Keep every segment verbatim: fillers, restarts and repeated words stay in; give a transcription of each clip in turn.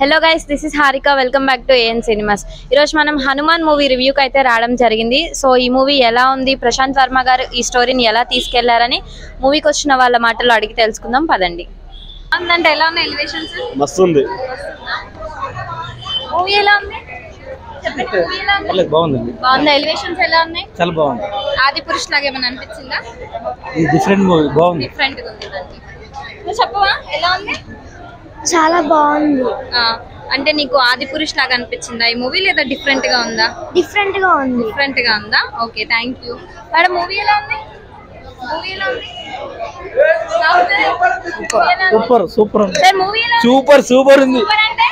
Hello guys, this is Harika. Welcome back to AN cinemas. ఈరోజు మనం Hanuman movie రివ్యూకి అయితే రావడం జరిగింది. సో ఈ మూవీ ఎలా ఉంది, ప్రశాంత్ వర్మ గారు ఈ స్టోరీని ఎలా తీసుకెళ్లారని మూవీకి వచ్చిన వాళ్ళ మాటల్లో అడిగి తెలుసుకుందాం పదండి. అంటే ఎలా ఉన్నాయి ఎలివేషన్స్? మస్తు ఉంది. మూవీ ఎలా ఉంది చెప్పండి. మూవీ ఎలా ఉంది? బాగుంది. బాగుంది. ఎలివేషన్స్ ఎలా ఉన్నాయి? చాలా బాగుంది. ఆది పురుష్ లాగా ఏమైనా అనిపించిందా? ఇది డిఫరెంట్ మూవీ, బాగుంది. డిఫరెంట్ గా ఉంది. నువ్వు చెప్పవా ఎలా ఉంది? చాలా బాగుంది. అంటే నీకు ఆది పురుష్ లాగా అనిపించిందా ఈ మూవీ, లేదా డిఫరెంట్ గా ఉందా? డిఫరెంట్ గా ఉంది. డిఫరెంట్ గా ఉందా? Okay, thank you. Madam movie ఎలా ఉంది? మూవీ ఎలా ఉంది? సూపర్ సూపర్ సార్ మూవీ ఎలా ఉంది? సూపర్ సూపర్ ఉంది. సూపర్ అంటే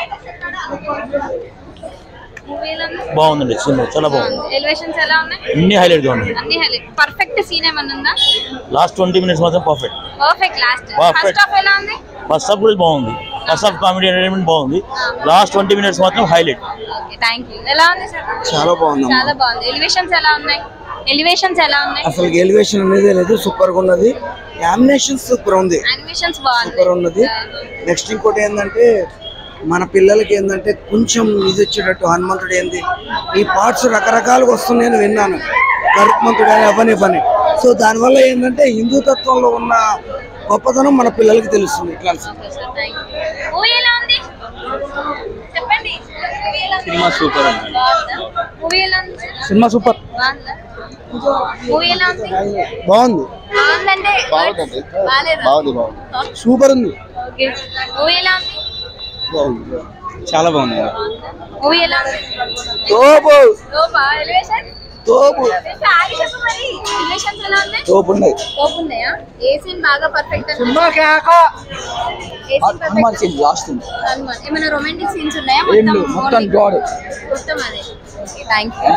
మూవీ ఎలా ఉంది? బాగుందండి, సినిమా చాలా బాగుంది. ఎలివేషన్స్ ఎలా ఉన్నాయి? అన్ని హైలైట్ గా ఉన్నాయి. అన్ని హైలైట్. పర్ఫెక్ట్ సీన్ ఏమన్నా ఉందా? లాస్ట్ ట్వంటీ మినిట్స్ మాత్రం perfect. Perfect. Last Perfect. First half ఎలా ఉంది? ఫస్ట్ హాఫ్ కూడా బాగుంది. ఫస్ట్ హాఫ్ కామెడీ ఎంటర్టైన్మెంట్ బాగుంది. లాస్ట్ ట్వంటీ మినిట్స్ మాత్రం హైలైట్. Okay, thank you. ఎలా ఉంది సార్? చాలా బాగుంది. చాలా బాగుంది. ఎలివేషన్స్ ఎలా ఉన్నాయి? ఎలివేషన్స్ ఎలా ఉన్నాయి? అసలు ఎలివేషన్ అనేది లేదు, సూపర్ గా ఉన్నది. యానిమేషన్ సూపర్ ఉంది, యానిమేషన్స్ బాగుంది. సూపర్ ఉన్నది. నెక్స్ట్ ఇంకోటి ఏంటంటే మన పిల్లలకి ఏంటంటే కొంచెం ఇది వచ్చేటట్టు హనుమంతుడు ఏంది ఈ పార్ట్స్ రకరకాలుగా వస్తున్నాయని విన్నాను. గరుత్మంతుడు అని అవని ఇవని. సో దానివల్ల ఏంటంటే హిందూ తత్వంలో ఉన్న గొప్పతనం మన పిల్లలకి తెలుస్తుంది. ఇట్లా మూవీ ఎలా ఉంది చెప్పండి. సినిమా సూపర్ ఉంది. మూవీ ఎలా ఉంది? Cinema super. బాగుందా? మూవీ ఎలా ఉంది? బాగుంది. బాగుందంటే బాగాలేదా? బాగుంది బాగుంది సూపర్ ఉంది. ఓకే, మూవీ ఎలా ఉంది? చాలా బాగుంది. మూవీ ఎలా ఉంది? తోపు లోపా ఎలివేషన్ తోపు సారీ చెప్పు మరి. ఎలివేషన్స్ ఎలా ఉన్నాయి? తోపు ఉన్నాయి. టోప్ ఉన్నాయా? ఏ సీన్ బాగా పర్ఫెక్ట్ అని? సినిమా కేక ఏ scene Hanuman perfect? Scene last ఉంది. హనుమాన్. ఏమైనా రొమాంటిక్ సీన్స్ ఉన్నాయా? ఏం లేవు, మొత్తం గాడ్. మొత్తం అదే. Okay, thank you.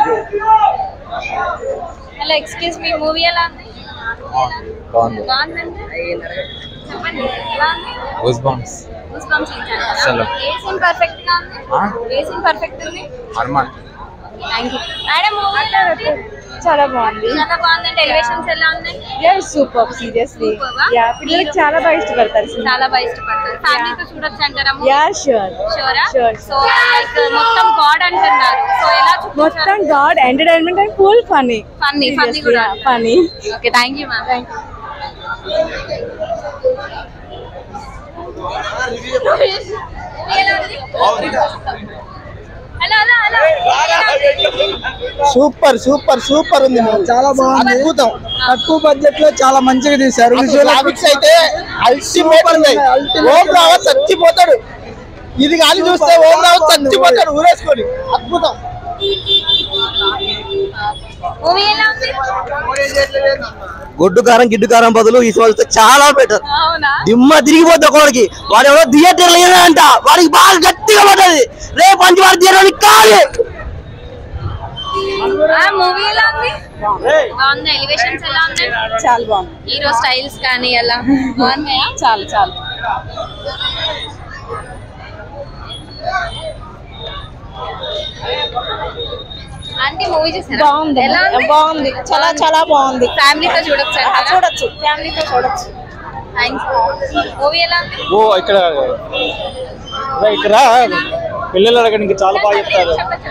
Hello, excuse me, movie ఎలా ఉంది? బాగుంది. బాగుందంటే చెప్పండి ఎలా ఉంది? Goose bumps. గూస్ బంప్స్ ఇచ్చారా? అసలు. ఏ సీన్ పర్ఫెక్ట్ గా ఉంది? ఏ సీన్ పర్ఫెక్ట్ ఉంది? Hanuman. Thank you. Madam movie ఎలా ఉంది? చాలా బాగుంది. చాలా బాగుందంటే ఎలివేషన్స్ ఎలా ఉన్నాయి? Super seriously. Superb-ఆ? యా, పిల్లలకి చాలా బాగా ఇష్టపడతారు సినిమా. చాలా బాగా ఇష్టపడతారు. ఫ్యామిలీతో చూడొచ్చు అంటారా? Yeah sure. షూరా? Sure. సో లైక్ మొత్తం గాడ్ అంటున్నారు. సో ఎలా మొత్తం గాడ్ entertainment and full funny. Funny funny కూడా funny. Okay, thank you ma'am. Thank hello hello hello super super super ఉంది. చాలా బాగుంది. అద్భుతం. తక్కువ బడ్జెట్ లో చాలా మంచిగా తీశారు. గ్రాఫిక్స్ అయితే అల్టిమేట్ ఉన్నాయి. ఓం రావత్ చచ్చిపోతాడు. ఇది కానీ చూస్తే ఓం రావత్ చచ్చిపోతాడు ఊరేసుకొని. అద్భుతం. మూవీ ఎలా ఉంది? గొడ్డు కారం గిడ్డు కారం బదులు ఈ సోల్తో చాలా బెటర్. అవునా? దిమ్మ తిరిగిపోద్ది ఒకడికి. వాడు ఎవరో థియేటర్ లేదంట, వాడికి బాగా గట్టిగా పడ్డది. రేపు మంచి వాడు థియేటర్ కాదు. మూవీ ఎలా ఉంది? బాగుంది. ఎలివేషన్స్ ఎలా ఉన్నాయి? చాలా బాగుంది. హీరో స్టైల్స్ కానీ ఎలా బాగున్నాయా? చాలా చాలా అంటే మూవీ చూసారా? బాగుంది. ఎలా ఉంది? బాగుంది. చాలా చాలా బాగుంది. ఫ్యామిలీతో చూడొచ్చు అంటారా? చూడొచ్చు, ఫ్యామిలీతో చూడొచ్చు. థ్యాంక్స్. మూవీ ఎలా ఉంది? ఓ ఇక్కడ ఇక్కడ పిల్లలు అడగడానికి చాలా బాగా చెప్తారు.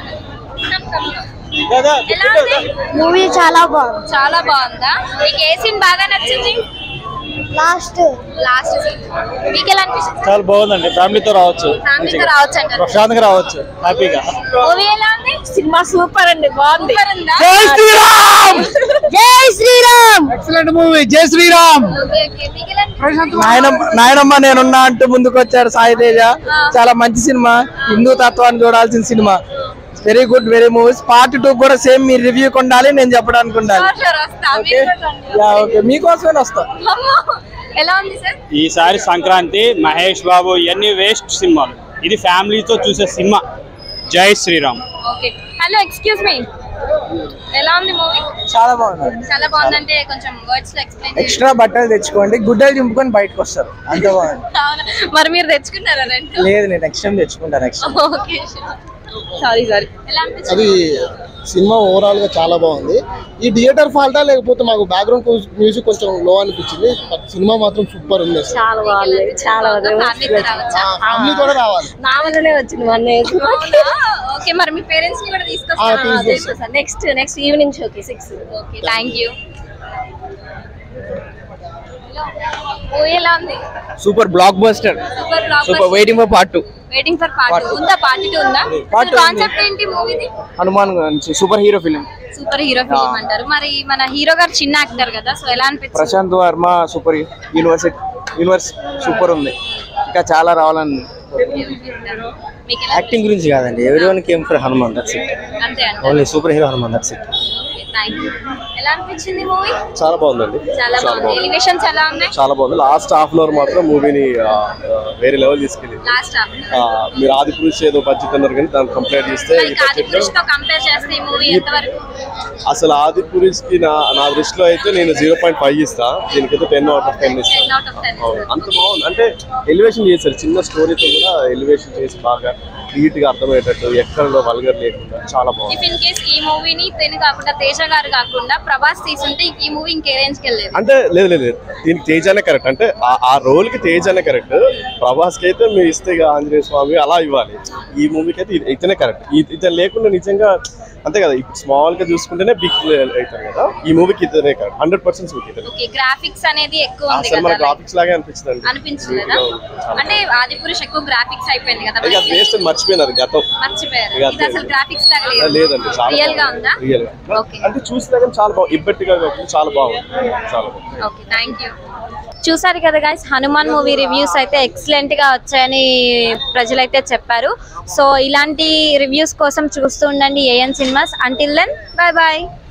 ఎలా ఉంది? మూవీ చాలా బాగుంది. చాలా బాగుందా? మీకు ఏ సీన్ బాగా నచ్చింది? Last last scene. మీకు ఎలా అనిపిస్తుంది? చాలా బాగుందండి. ఫ్యామిలీతో రావచ్చు, ఫ్యామిలీతో రావచ్చు అంటారు. ప్రశాంతంగా రావచ్చు, హ్యాపీగా. మూవీ ఎలా ఉంది? సినిమా సూపర్ అండి, బాగుంది. సూపర్ ఉందా? జై శ్రీరామ్. జై శ్రీరామ్. Excellent movie. జై శ్రీరామ్. Okay okay. మీకు ఎలా అనిపిస్తుంది? నాయనమ్మ నాయనమ్మ నేనున్నా అంటూ ముందుకు వచ్చాడు సాయి తేజ. చాలా మంచి సినిమా. హిందూ తత్వాన్ని చూడాల్సిన సినిమా. Very good, very movies. Part two కూడా సేమ్ మీరు రివ్యూ ఉండాలి, నేను చెప్పడానికి ఉండాలి. Sure, sure, వస్తా. ఓకే మీరు కూడా రండి. యా ఓకే, మీకోసమే వస్తా. అమ్మో, ఎలా ఉంది సార్? ఈసారి సంక్రాంతి మహేష్ బాబు ఇవన్నీ వేస్ట్ సినిమాలు. ఇది ఫ్యామిలీతో చూసే సినిమా. జై శ్రీరామ్. ఓకే. హలో, ఎక్స్క్యూజ్ మీ, ఎలా ఉంది మూవీ? చాలా బాగుంది. చాలా బాగుందంటే కొంచెం వర్డ్స్ లో ఎక్స్ప్లెయిన్ చేయండి. ఎక్స్ట్రా బట్టలు తెచ్చుకోండి, గుడ్డలు చింపుకొని బయటకు వస్తారు. అంత బాగుంది. అవునా? మరి మీరు తెచ్చుకున్నారా రెండు? లేదు, నేను నెక్స్ట్ టైం తెచ్చుకుంటా. Next okay, sure. Sorry sorry ఎలా అనిపించింది? అది సినిమా ఓవరాల్ గా చాలా బాగుంది. ఈ థియేటర్ ఫాల్టా లేకపోతే మాకు బ్యాక్గ్రౌండ్ మ్యూజిక్ కొంచెం లో అనిపించింది. సినిమా మాత్రం సూపర్ ఉంది. చాలా బాగుంది, చాలా ఫ్యామిలీ కూడా రావాలి. నా వల్లనే వచ్చింది వన్ ఓకే, మరి మీ పేరెంట్స్ ని కూడా తీసుకొస్తాను. నెక్స్ట్ నెక్స్ట్ ఈవినింగ్ షోకి six. Okay, thank you. Movie ఎలా ఉంది? Super blockbuster. Super block super waiting for part two. Waiting for part two ఉందా? పార్ట్ టూ ఉందా? Part two కాన్సెప్ట్ ఏంటి మూవీది? హనుమాన్ గురించి superhero film. Superhero film అంటారు. మరి మన హీరో గారు చిన్న యాక్టర్ కదా, సో ఎలా అనిపించింది? Prashanth Varma super university universe super ఉంది. ఇంకా చాలా రావాలని. మీకు ఎలా యాక్టింగ్ గురించి కాదండి, every one came for Hanuman, that's it. అంతే అంతే. Only superhero Hanuman, that's it. Thank you. ఎలా అనిపించింది మూవీ? చాలా బాగుందండి. చాలా బాగుంది. ఎలివేషన్స్ ఎలా ఉన్నాయి? చాలా బాగుంది. లాస్ట్ హాఫ్ అన్ అవర్ మాత్రం మూవీని వేరే లెవెల్ తీసుకెళ్ళింది. లాస్ట్ హాఫ్ మీరు ఆదిపురుష్ ఏదో బడ్జెట్ అన్నారు కానీ దాన్ని కంపేర్ చేస్తే ఈ బడ్జెట్ తో కంపేర్ చేస్తే ఈ మూవీ ఎంత వరకు? అసలు ఆదిపురుష్ కి నా నా దృష్టిలో అయితే నేను జీరో పాయింట్ ఫైవ్ ఇస్తా. దీనికైతే టెన్ అవుట్ ఆఫ్ టెన్ ఇస్తాను. Ten out of ten. అంత బాగుంది. అంటే ఎలివేషన్ చేశారు, చిన్న స్టోరీతో కూడా ఎలివేషన్ చేసి బాగా నీట్ గా అర్థమయ్యేటట్టు, ఎక్కడ వల్గర్ లేకుండా చాలా బాగుంది. ఇఫ్ ఇన్ కేస్ ఈ మూవీని తెను కాకుండా తేజ గారు కాకుండా ప్రభాస్ తీసుంటే ఈ మూవీ ఇంకే రేంజ్ కి వెళ్ళేది. అంటే లేదు లేదు దీనికి తేజానే కరెక్ట్. అంటే ఆ రోల్ కి తేజానే కరెక్ట్. ప్రభాస్ కి అయితే మీరు ఇస్తే ఆంజనేయ స్వామి అలా ఇవ్వాలి. ఈ మూవీకి అయితే ఇతనే కరెక్ట్. ఇతను లేకుండా నిజంగా అంతే కదా, స్మాల్ గా చూసుకుంటేనే బిగ్ అవుతారు కదా. ఈ మూవీకి ఇతనే కరెక్ట్, హండ్రెడ్ పర్సెంట్ ఇతనే. ఓకే, గ్రాఫిక్స్ అనేది ఎక్కువ ఉంది అసలు మన కదా, గ్రాఫిక్స్ లాగే అనిపించింది. అనిపించింది కదా. అంటే ఆదిపురుష్ ఎక్కువ గ్రాఫిక్స్ అయిపోయింది కదా, ఇక వేస్ట్ మర్చిపోయినారు గతం. మర్చిపోయారు. ఇది అసలు గ్రాఫిక్స్ లాగా లేదు. లేదండి, చాలా రియల్ గా ఉందా? రియల్ గా. ఓకే, అంటే చూసినా కానీ చాలా బాగుంది. ఇబ్బట్టిగా కాకుండా చాలా బాగుంది. చాలా బాగుంది. Okay, thank you. చూసారు కదా గైస్, హనుమాన్ మూవీ రివ్యూస్ అయితే ఎక్సలెంట్ గా వచ్చాయని ప్రజలైతే చెప్పారు. సో ఇలాంటి రివ్యూస్ కోసం చూస్తూ ఉండండి AN cinemas. Until then, bye bye.